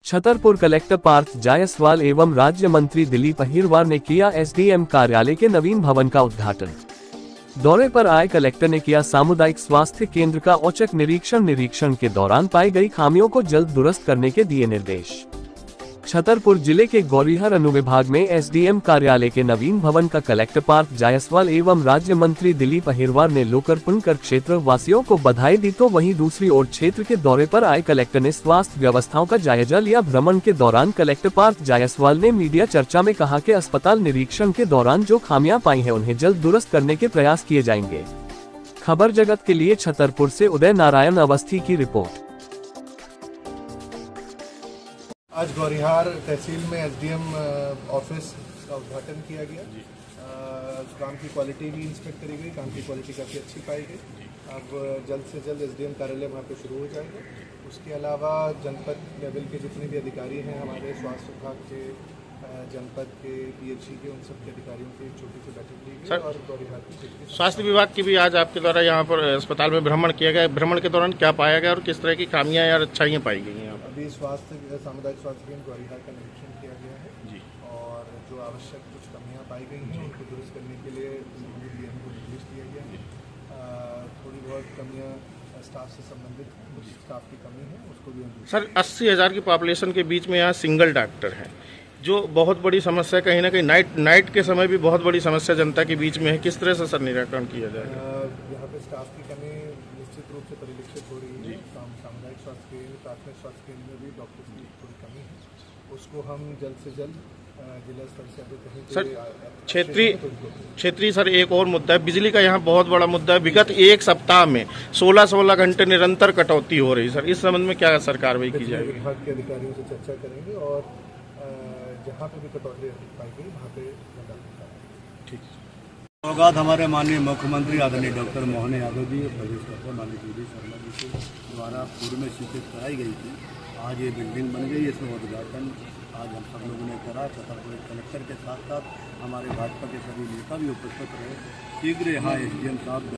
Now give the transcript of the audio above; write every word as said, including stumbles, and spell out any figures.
Chhatarpur collector Partha Jaiswal एवं राज्य मंत्री दिलीप अहिरवार ने किया एसडीएम कार्यालय के नवीन भवन का उद्घाटन। दौरे पर आए कलेक्टर ने किया सामुदायिक स्वास्थ्य केंद्र का औचक निरीक्षण। निरीक्षण के दौरान पाई गई खामियों को जल्द दुरुस्त करने के दिए निर्देश। छतरपुर जिले के गौरीहर अनुविभाग में एसडीएम कार्यालय के नवीन भवन का कलेक्टर पार्थ जायसवाल एवं राज्य मंत्री दिलीप अहिरवार ने लोकार्पण कर क्षेत्र वासियों को बधाई दी। तो वहीं दूसरी ओर क्षेत्र के दौरे पर आए कलेक्टर ने स्वास्थ्य व्यवस्थाओं का जायजा लिया। भ्रमण के दौरान कलेक्टर पार्थ जायसवाल ने मीडिया चर्चा में कहा कि अस्पताल निरीक्षण के दौरान जो खामियां पाई हैं उन्हें जल्द दुरुस्त करने के प्रयास किए जाएंगे। खबर जगत के लिए छतरपुर से उदय नारायण अवस्थी की रिपोर्ट। आज गौरीहार तहसील में एसडीएम ऑफिस का उद्घाटन किया गया। आ, काम की क्वालिटी भी इंस्पेक्ट करी गई, काम की क्वालिटी काफ़ी अच्छी पाई गई। अब जल्द से जल्द एसडीएम कार्यालय वहाँ पे शुरू हो जाएगा। उसके अलावा जनपद लेवल के जितने भी अधिकारी हैं हमारे स्वास्थ्य विभाग के, जनपद के, पीएचसी के, उन सब के अधिकारियों की छोटी सी बैठक ली गई और गौरीहार की स्वास्थ्य विभाग की भी आज आपके द्वारा यहाँ पर अस्पताल में भ्रमण किया गया। भ्रमण के दौरान क्या पाया गया और किस तरह की खामियां या अच्छाइयाँ पाई गई हैं? अभी स्वास्थ्य सामुदायिक स्वास्थ्य केंद्र गौरीहार का निरीक्षण किया गया है जी, और जो आवश्यक कुछ कमियां पाई गई हैं उनको दुरुस्त करने के लिए डीएम को निर्देश दिया गया है। थोड़ी बहुत कमियां स्टाफ से संबंधित कुछ स्टाफ की कमी है, उसको भी हम सर अस्सी हज़ार की पॉपुलेशन के बीच में यहाँ सिंगल डॉक्टर है, जो बहुत बड़ी समस्या कहीं ना कहीं नाइट नाइट के समय भी बहुत बड़ी समस्या जनता के बीच में है। किस तरह से सर निराकरण किया जाएगा? यहाँ पे स्टाफ की कमी निश्चित रूप से परिलक्षित हो रही है। सामुदायिक स्वास्थ्य केंद्र, प्राथमिक स्वास्थ्य केंद्र में भी डॉक्टर की थोड़ी कमी है, उसको हम जल्द से जल्द जिला स्तर से अभी कहीं सर क्षेत्रीय क्षेत्रीय सर एक और मुद्दा है, बिजली का यहाँ बहुत बड़ा मुद्दा है। विगत एक सप्ताह में सोलह सोलह घंटे निरंतर कटौती हो रही है। सर इस संबंध में क्या सर कार्रवाई की जाएगी? विभाग के अधिकारियों से चर्चा करेंगे और जहाँ पे भी कटौती पाई गई वहाँ पे ठीक है। सौगात हमारे माननीय मुख्यमंत्री आदरणीय डॉक्टर मोहन यादव जी, प्रदेश डॉक्टर माननीय जी डी शर्मा जी के द्वारा पूर्व में स्वीकृत कराई गई थी। आज ये बिल्डिंग बन गई, इसमें उद्घाटन आज हम सब लोगों ने करा। छतरपुर कलेक्टर के साथ साथ हमारे भाजपा के सभी नेता भी उपस्थित रहे। शीघ्र यहाँ एसडीएम साहब